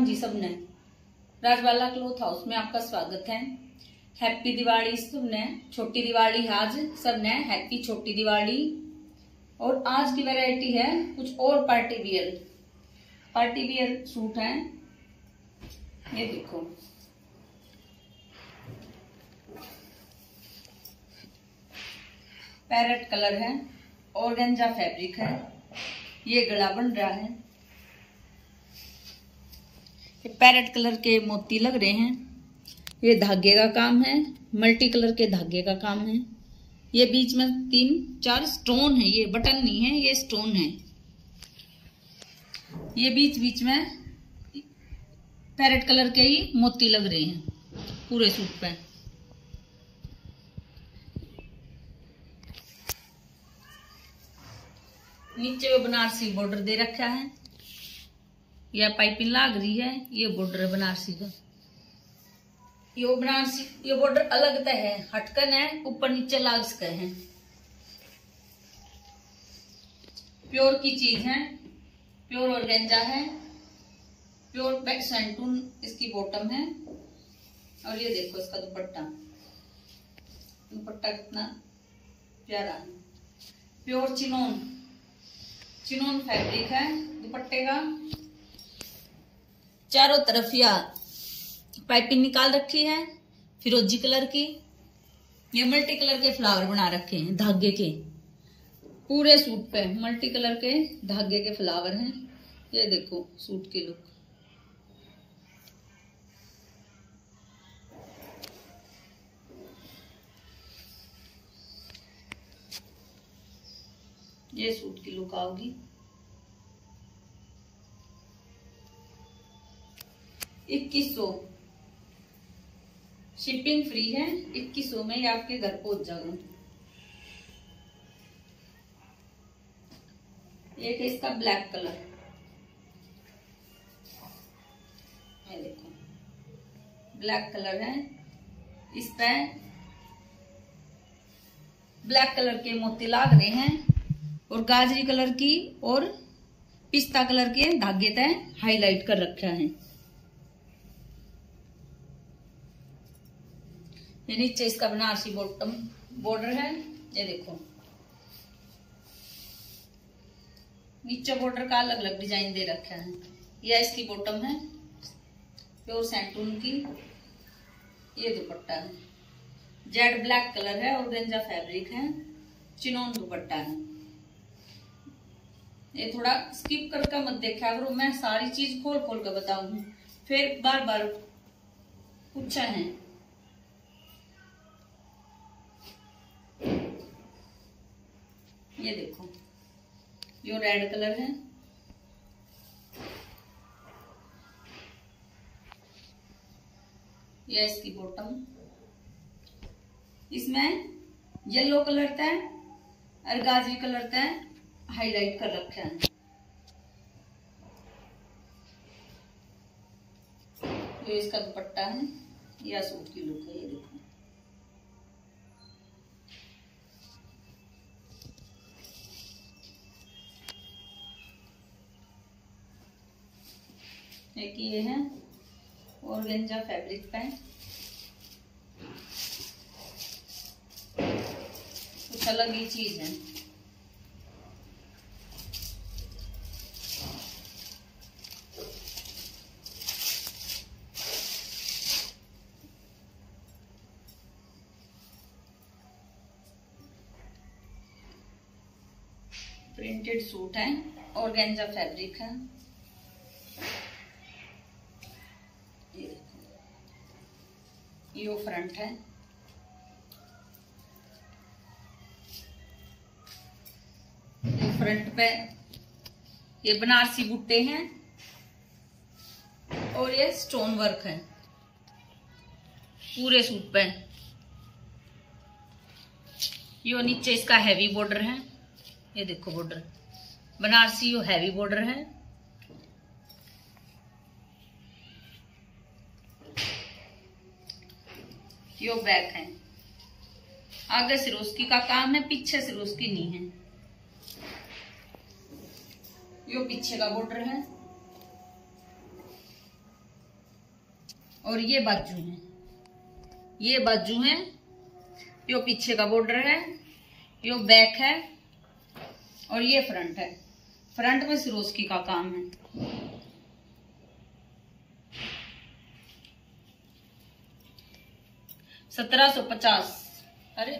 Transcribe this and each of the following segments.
राम जी सबने। Rajbala cloth house में आपका स्वागत है। हैप्पी दिवाली सबने। छोटी दिवाली आज सबने हैप्पी छोटी दिवाली। और आज की वैरायटी है कुछ और पार्टी वियर सूट है। ये देखो, पैरेट कलर है, ऑर्गेन्जा फैब्रिक है। ये गला बन रहा है। ये पैरेट कलर के मोती लग रहे हैं। ये धागे का काम है, मल्टी कलर के धागे का काम है। ये बीच में 3-4 स्टोन है, ये बटन नहीं है, ये स्टोन है। ये बीच में पैरेट कलर के ही मोती लग रहे हैं पूरे सूट पे। नीचे वो बनारसी बॉर्डर दे रखा है। यह पाइपिंग लाग रही है। ये बॉर्डर है बनारसी का। ये बनारसी ये बॉर्डर अलग है, हटकन है, ऊपर नीचे लाग सके हैं। प्योर की चीज है, प्योर ऑर्गेन्जा है, प्योर सैंटून इसकी बॉटम है। और ये देखो इसका दुपट्टा कितना प्यारा है। प्योर चिनोन फैब्रिक है दुपट्टे का। चारों तरफ या पाइपिंग निकाल रखी है फिरोजी कलर की। ये मल्टी कलर के फ्लावर बना रखे हैं धागे के। पूरे सूट पे मल्टी कलर के धागे के फ्लावर हैं। ये देखो सूट की लुक। ये सूट की लुक आओगी। 2100 शिपिंग फ्री है। 2100 में ये आपके घर पहुंच जाएगा। एक है इसका ब्लैक कलर। ये देखो ब्लैक कलर है। इस पे ब्लैक कलर के मोती लाग रहे हैं और गाजरी कलर की और पिस्ता कलर के धागे तय हाईलाइट कर रखा है। ये नीचे इसका बनारसी बॉटम बॉर्डर है। ये देखो नीचे बॉर्डर का अलग अलग डिजाइन दे रखा है। यह इसकी बॉटम है प्योर सैंटून की। ये दुपट्टा है, जेड ब्लैक कलर है, ऑर्गेन्जा फैब्रिक है, चिनोन दुपट्टा है। ये थोड़ा स्किप करके मत देखा करो, मैं सारी चीज खोल कर बताऊंगी, फिर बार बार पूछा है। ये देखो यो रेड कलर है। ये इसकी बॉटम। इसमें येलो कलर था और गाजरी कलर था हाईलाइट कर रखा है। ये इसका दुपट्टा है। यह सूट की लुक है। ये देखो एक ये है ऑर्गेन्जा फैब्रिक पे कुछ अलग ही चीज है। प्रिंटेड सूट है, ऑर्गेन्जा फैब्रिक है। ये देखो ये फ्रंट है। ये फ्रंट पे ये बनारसी बुट्टे हैं और ये स्टोन वर्क है पूरे सूट पे। ये नीचे इसका हैवी बॉर्डर है। ये देखो बॉर्डर बनारसी यो हैवी बॉर्डर है। यो बैक है। आगे सिरोस्की का काम है, पीछे सिरोस्की नहीं है। यो पीछे का बॉर्डर है। और ये बाजू है, ये बाजू है, यो पीछे का बॉर्डर है, यो बैक है और ये फ्रंट है। फ्रंट में सिरोस्की का काम है। 1750। अरे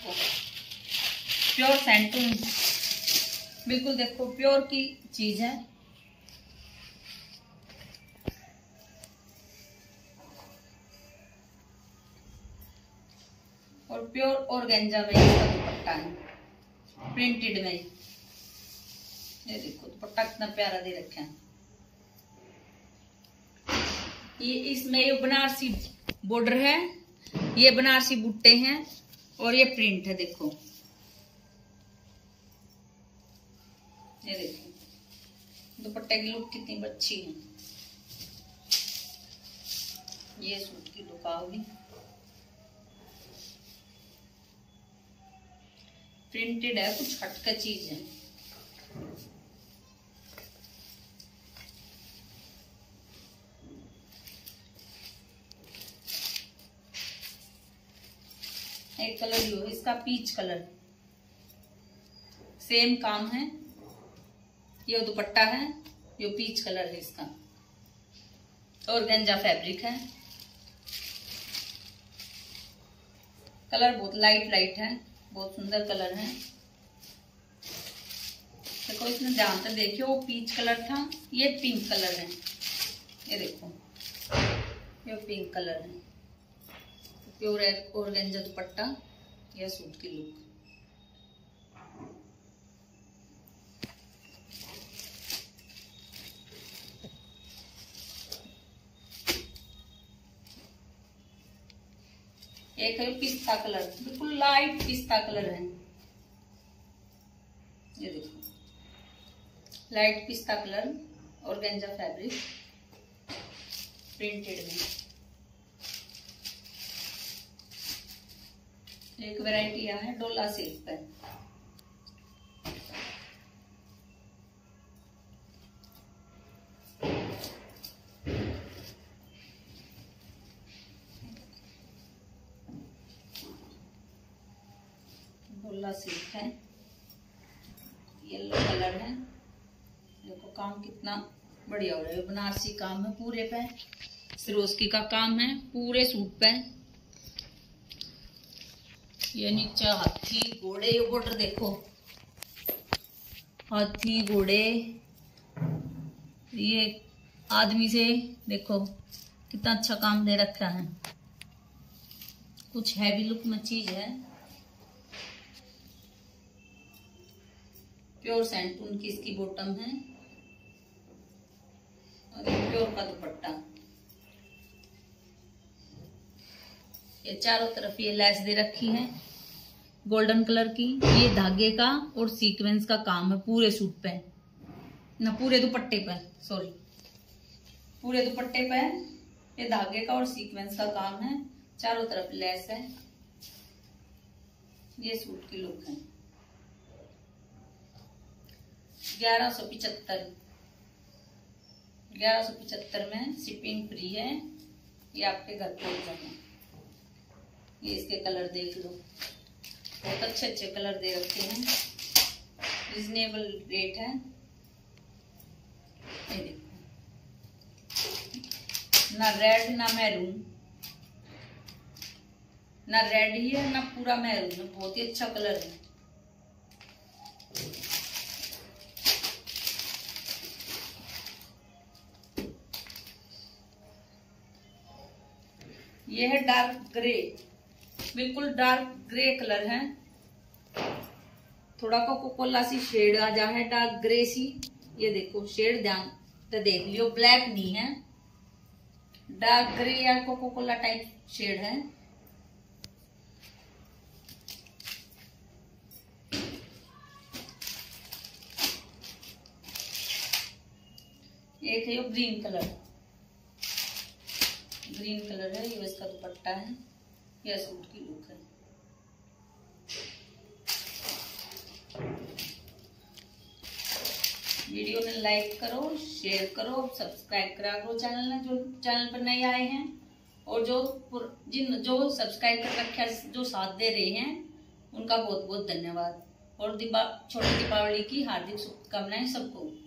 प्योर सैंटून, बिल्कुल देखो प्योर की चीज है। और प्योर ऑर्गेन्जा में इसका दुपट्टा है, प्रिंटेड में। ये देखो दुपट्टा कितना प्यारा दे रखा है। ये इसमें ये बनारसी बॉर्डर है, ये बनारसी बुट्टे हैं और ये प्रिंट है। देखो ये देखो दुपट्टे की लुक कितनी अच्छी है। ये सूट की लुक आओगी, प्रिंटेड है, कुछ हटका चीज है। एक कलर लो, इसका पीच कलर, सेम काम है। ये दुपट्टा है, ये पीच कलर है इसका, ऑर्गेन्जा फैब्रिक है। कलर बहुत लाइट लाइट है, बहुत सुंदर कलर है। देखो इसमें ध्यान से देखियो, वो पीच कलर था, ये पिंक कलर है। ये देखो ये पिंक कलर है, प्योर ऑर्गेन्जा दुपट्टा, यह सूट की लुक। एक है पिस्ता कलर, बिल्कुल लाइट पिस्ता कलर है। ये देखो लाइट पिस्ता कलर, ऑर्गेन्जा फैब्रिक, प्रिंटेड में। एक वैरायटी यहाँ है डोला सिल्क पे। डोला सिल्क है, येलो कलर है। देखो काम कितना बढ़िया हो रहा है, बनारसी काम है पूरे पे, सिरोस्की का काम है पूरे सूट पे। ये नीचे हाथी घोड़े, ये बॉर्डर देखो, हाथी घोड़े, ये आदमी से देखो कितना अच्छा काम दे रखा है। कुछ हैवी लुक में चीज है। प्योर सैंटून की इसकी बॉटम है और ये प्योर का दुपट्टा। ये चारों तरफ ये लैस दे रखी है गोल्डन कलर की। ये धागे का और सीक्वेंस का काम है पूरे सूट पे, ना पूरे दुपट्टे पे, सॉरी पूरे दुपट्टे पे ये धागे का और सीक्वेंस का काम है। चारों तरफ लैस है। ये सूट की लुक है। 1175 में शिपिंग फ्री है। ये आपके घर पहुंच जाना। ये इसके कलर देख लो, बहुत अच्छे अच्छे कलर दे रखे हैं, रिजनेबल रेट है। ये देखो ना रेड ना मैरून, ना रेड ही है ना पूरा मैरून है, बहुत ही अच्छा कलर है। ये है डार्क ग्रे, बिल्कुल डार्क ग्रे कलर है। थोड़ा कोको कोला सी शेड आ जा है, डार्क ग्रे सी। ये देखो शेड ध्यान तो देख लियो, ब्लैक नहीं है, डार्क ग्रे या कोको कोला टाइप शेड है। एक है ये ग्रीन कलर, ग्रीन कलर है। ये इसका दुपट्टा है। यह सूट की लुक है। वीडियो ने लाइक करो, शेयर करो, सब्सक्राइब करा करो चैनल ने, जो चैनल पर नए आए हैं। और जो सब्सक्राइब कर रखे, जो साथ दे रहे हैं, उनका बहुत बहुत धन्यवाद। और छोटी दीपावली की हार्दिक शुभकामनाएं सबको।